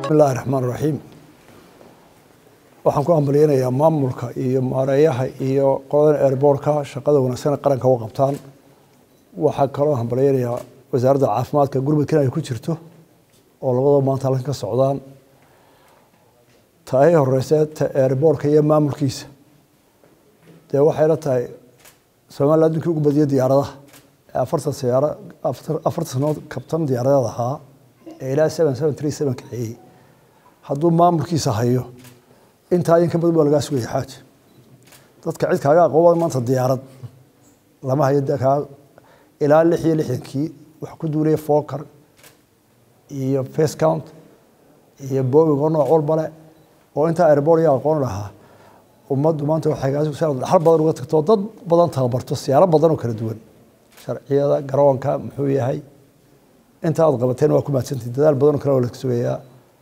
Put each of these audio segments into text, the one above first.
الله الرحمن الرحيم waxaan ku ambaliyanayaa maamulka iyo maareeyaha iyo qodobada airportka shaqada wanaagsan qaranka u qabtaan waxa kale oo ambaliyanayaa wasaaradda caafimaadka gurmadka ay ku jirto oo labadaba maanta halkan ka socdaan taay horeysay airportka iyo maamulkiisa waxay la tahay Soomaaliya adduunka ugu badiyay diyaaradaha 40 sano kabtan diyaaradaha ahaa ilaa 737 kiciyay hadduu maamulkiisa hayo inta in ka badan baa laga sugay xaaj dadka cid kaaga aqoon maanta diyaarad lama hayo dadka ilaa 66kii wax ku duulay Fokker iyo face count iyo Boeing oo nooc walba leh oo inta airport ya aqoon lahaa ummaddu maanta waxay gaasho hal badan uga tagto dad badan tababarto siyaaro badan oo kala duwan sharciyada garoonka muxuu yahay inta aad qabateen waa ku maadsantay dadaal badan oo kala wada sugayaa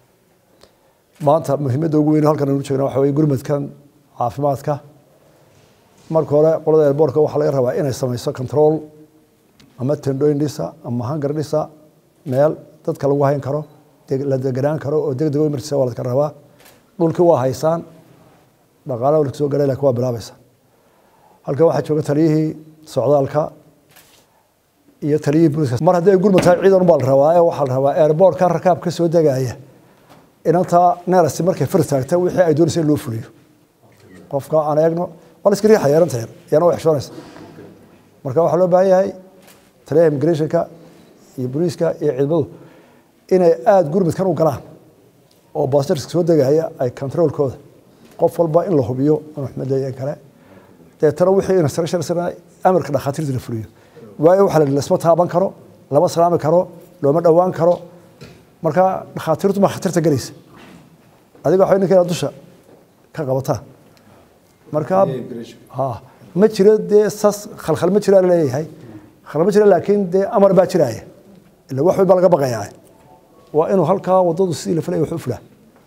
maanta muhiimadda ugu weyn halkan aanu joogno waxa weeye gurmadkan caafimaadka marka hore qolada airportka waxa laga rabaa inay samayso control ama tendooyin dhisa ama hangar dhisa meel dadka lagu hayn karo la deganaan karo oo degdeg emergency waa la rabaa dhulka waa haysaan dhaqaalaha wada soo galay laakiin waa bilaabaysa halka waxa jooga taliyihii socdaalka iyo taliyihii booliska mar haddii gurmadka ciidan baa la rabaa waxa la rabaa airportka rakaab ka soo degaya inanta neerasi markay fartaagta wixii ay doonayeen loo fuliyo qofka aan eegno wala iska riixay yaranteer yana wax shoonaysa marka waxa loo baahan yahay taliyaha immigrationka iyo booliska iyo ciidamadu inay aad gurmadkan u galaan oo baastarska soo degaya ay controlkooda qof walba in la hubiyo Maxamed leeyahay kale tara wixii instruction sanay amarka dhaqaatiirta la fuliyo waayo waxa la isma taaban karo lama salaami karo looma dhawaan karo marka dhaqaatiirtu ma khatarta galaysa adiga waxa ninka dusha ka qabata marka ma jiro sas khalkhal ma jiro leeyahay khalkhal ma jiro laakiin amar baa jiraaya ila wax walba laga baqayaa waa inuu halka wadadu si la falay wax u fulaa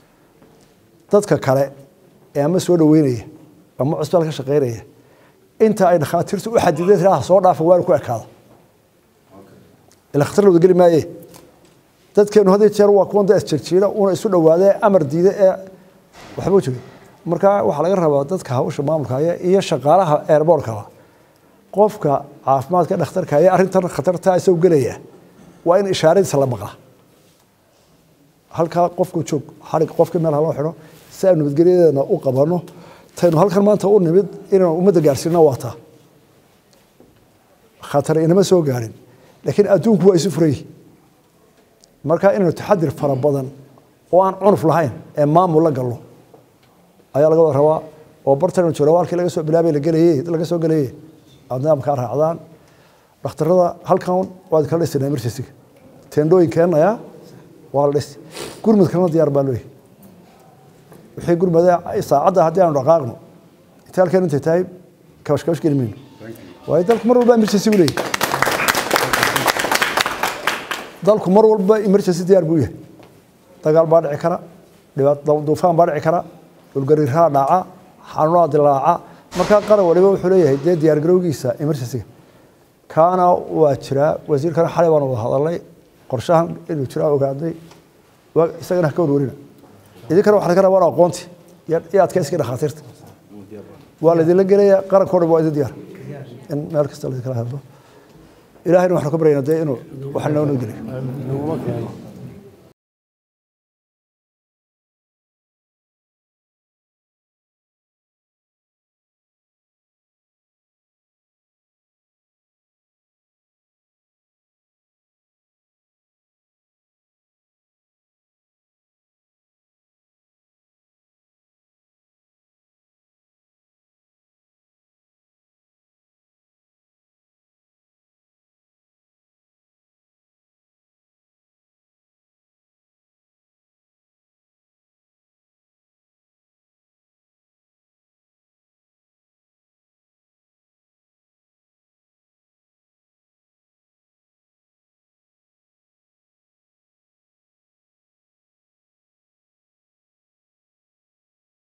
dadka kale ama soo dhaweynaya ama cusbal ka shaqeynaya inta ay dhaqaatiirtu u xadideen soo dhaafo waa ku ekaado ila khatar loo gali maaye dadkeenu hadii jeer waa kuwan dad jirjiira oo isu dhawaade amar diida ee waxba jooga marka waxa laga rabaa dadka hawsha maamulka iyo shaqaalaha airportka qofka caafimaadka dhakhtarka ay arintan khatarta ay soo galaya waa in ishaaradiisa la maqla halka qofku joog xarig qofka meel loo xiro si ay nabadgelyada u qabano taynu halkan maanta u nimid inaan umada gaarsiino waata khatar inama soo gaarin laakiin adduunku waa isu furay marka inuu taxadir fara badan oo aan cunuf lahayn ee maamul la galo ayaa laga rabaa oo bartan joolawalkii laga soo bilaabay laga soo galayay nidaamka raacdaan dhakhtarada halkan waad kala dhisnaa emergency tendooyin keenaya waa la dhis gurmadkana diyaar baa loo yahay wixii gurmada saacada haddii aan dhaqaaqno intaalkan inta tahay kawashkawash gelmin waa dalku mar walba emergency u leeyahay dalku mar walba emergency diyaar buu yahay dagaal baa dhici kara duufaan baa dhici kara dhulgariir dhaca xanuun dilaaca marka qaran waliba wuxuu leeyahay diyaar garowgiisa emergency kaana waa jira wasiirkan xalay baan wada hadalay qorshahan inuu jira ogaaday isagana ka warwarina idinkana waxa laga rabaa aqoonti iyo adkaysiga dhaqaatiirta waa la idin gelaya qarankooda waa idin diyaar in meel kasta la kala hadlo ilaahayna waxaan ku baryaynaa inuu wax noo geliyo